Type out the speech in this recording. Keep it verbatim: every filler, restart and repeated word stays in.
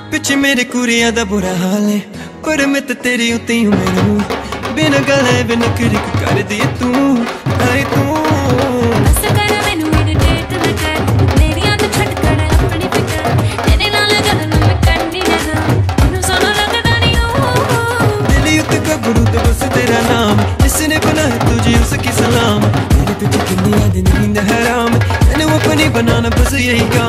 पिछे मेरे कुरिया दा बुरा हाल है, पर मैं तो तेरी उते हूँ मैनू बिना गल है बिना क्रिक कर दी तू आए तू बस कर मैनू इरिटेट ना कर मेरी आदत छट कर अपनी फिकर तेरे नाल गल ना मैं करनी ना मैनू सोना लगदा नहीं हो दिल उते गबरू तो बस तेरा नाम जिसने बनाया तुझे उसकी सलाम तेरे पीछे कितनी याद नींद हराम मैंने अपनी बनाना बस यही काम